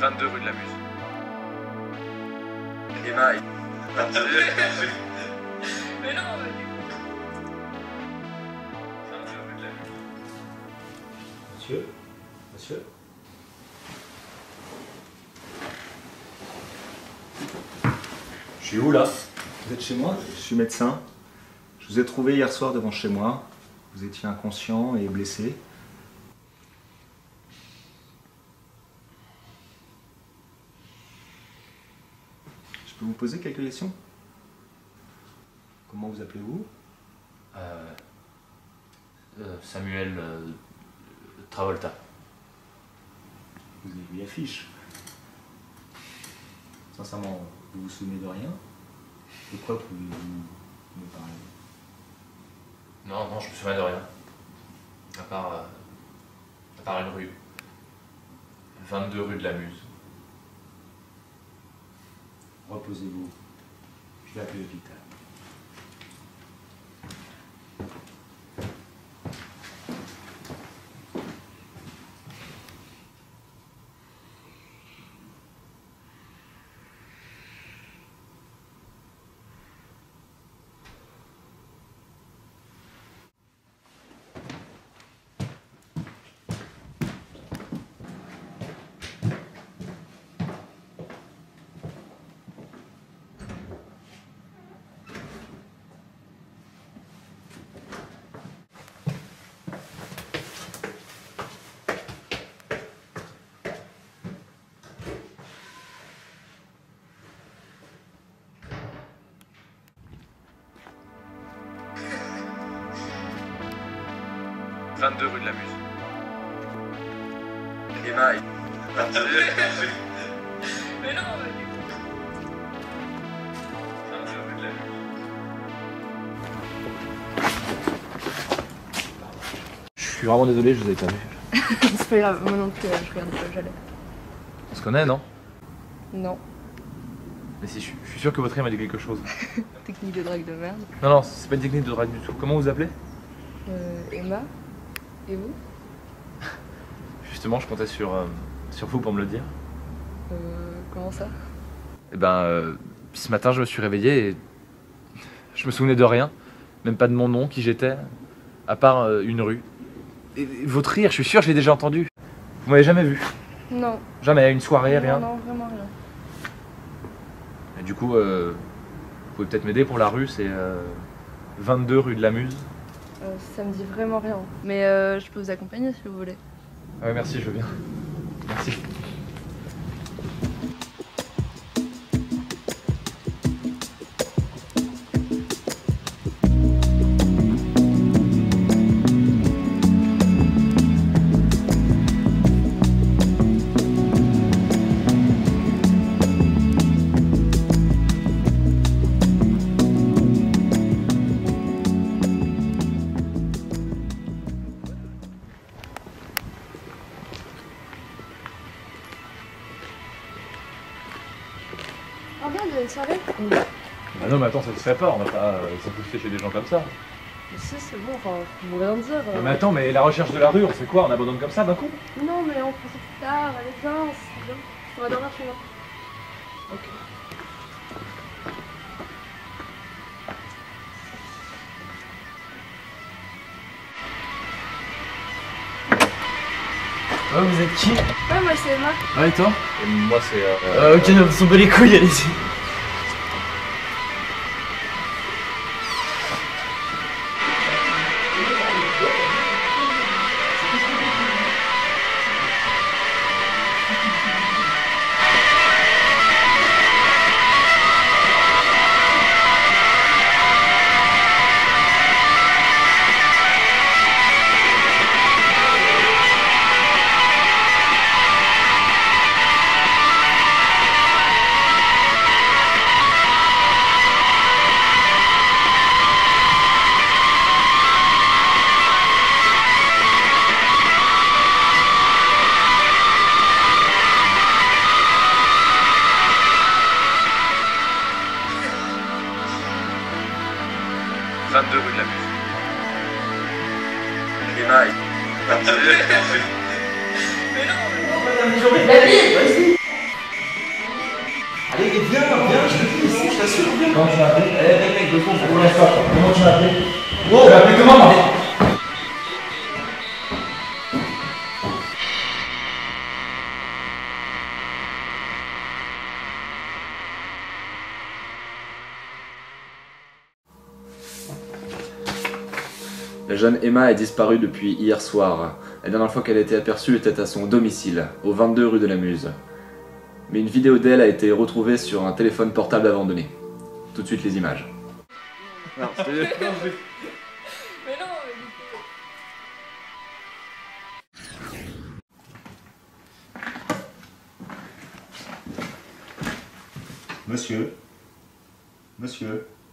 22 rue de la Muse. Emma. Mais non, mais... 22 rue de la Muse. Monsieur? Monsieur? Je suis où là? Vous êtes chez moi? Je suis médecin. Je vous ai trouvé hier soir devant chez moi. Vous étiez inconscient et blessé. Je peux vous poser quelques questions? Comment vous appelez-vous? Samuel Travolta. Vous avez vu l'affiche. Sincèrement, vous vous souvenez de rien? De quoi pouvez-vous me parler? Non, non, je me souviens de rien. À part une rue. 22 rue de la Muse. Reposez-vous. Je vais appeler l'hôpital. « 22 rue de la Muse. Emma. Mais non, mais... 22 rue de la Muse. Je suis vraiment désolé, je vous avais pas vu. C'est pas grave, moi non plus, je regarde pas, j'allais. On se connaît, non? Non. Mais si, je suis sûr que votre rire m'a dit quelque chose. Technique de drague de merde. Non, non, c'est pas une technique de drague du tout. Comment vous appelez? Emma. Et vous? Justement, je comptais sur vous pour me le dire. Comment ça? Eh ben, ce matin, je me suis réveillé et je me souvenais de rien. Même pas de mon nom, qui j'étais, à part une rue. Et votre rire, je suis sûr que je l'ai déjà entendu. Vous m'avez jamais vu? Non. Jamais, à une soirée, rien? Non, vraiment rien. Et du coup, vous pouvez peut-être m'aider pour la rue, c'est 22 rue de la Muse. Ça me dit vraiment rien. Mais je peux vous accompagner si vous voulez. Ah ouais, merci, je veux bien. Merci. Ah bien, il y a une soirée? Ah non, mais attends, ça se fait pas, on va pas s'imposter chez des gens comme ça. Mais si, c'est bon, enfin, faut rien dire. Non, mais attends, mais la recherche de la rue, on fait quoi? On abandonne comme ça d'un coup? Non, mais on fait ça plus tard, allez, viens, c'est bien. On va dormir chez moi. Ok. Oh, vous êtes qui? Ouais, moi c'est Emma. Ouais, et toi? Et moi, c'est... Ok, non, vous bat les couilles, allez-y. « 22 rue de la Muse. Emma. Mais non, mais... Comment tu m'as appelé? Mec, comment tu m'as appelé? Oh, tu m'as appelé comment, bordel? La jeune Emma est disparue depuis hier soir. La dernière fois qu'elle a été aperçue était à son domicile, au 22 rue de la Muse. Mais une vidéo d'elle a été retrouvée sur un téléphone portable abandonné. Tout de suite les images. Mais non, Monsieur. Monsieur.